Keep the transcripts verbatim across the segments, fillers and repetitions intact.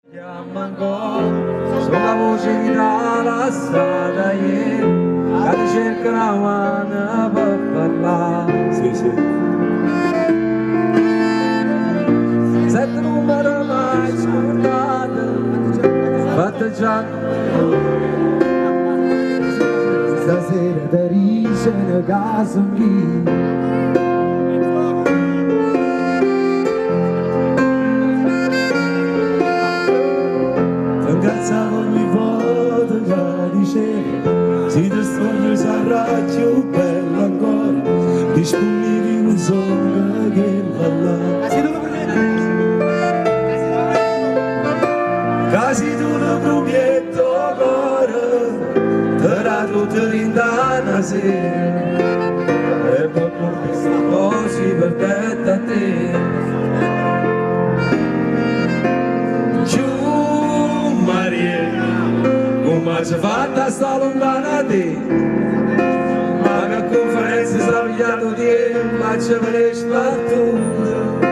Chiama ancora, sulla voce che dà la strada ieri, che cerca una mano per parlare. Sì, sì. Sette numeri mai scordate, batteggiando. Stasera ti dice una casa mia. Ogni volta che dicevi si ti sfoglio sarà più bello ancora, disponibili un sogno che va là. Casi tu lo prometto cuore, te la tutta l'indana sera, e poi questa così perfetta a te. Ma c'è fatta sta lontana di ma che conferenza sta pigliando di ma c'è per spartuta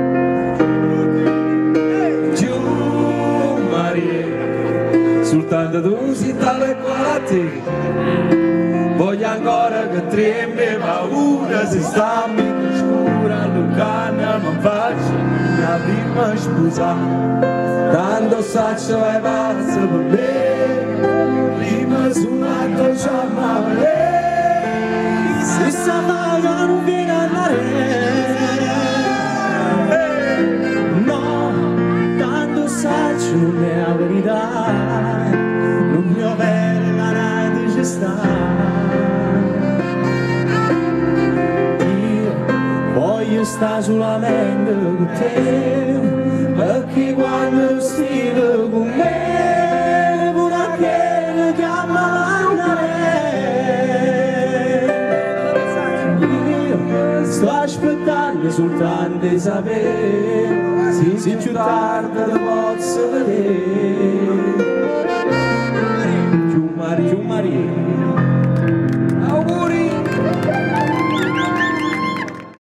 giù Maria soltanto tu si tale qua a te voglio ancora che trembi paura se stammi in scura lontana ma faccio una prima sposa tanto saccio vai pazzo per me suonato chiamava lei se stava non viene a andare no tanto saccio non è la verità non mi avere la notte ci sta io voglio stare solamente con te perché quando stai con me sto aspettando soltanto di sapere se, se più tardi ti posso vedere. Giù Maria, giù Maria.